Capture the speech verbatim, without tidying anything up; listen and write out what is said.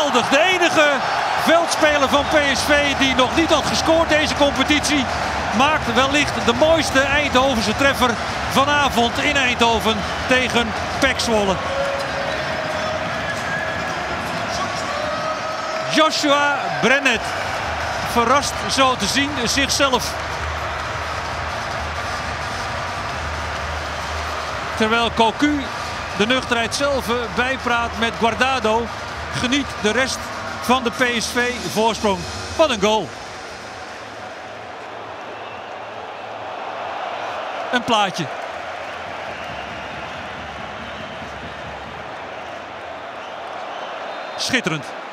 Geweldig, de enige veldspeler van P S V die nog niet had gescoord deze competitie, maakt wellicht de mooiste Eindhovense treffer vanavond in Eindhoven tegen P E C Zwolle. Joshua Brenet verrast zo te zien zichzelf. Terwijl Cocu de nuchterheid zelf bijpraat met Guardado, geniet de rest van de P S V voorsprong. Wat een goal. Een plaatje. Schitterend.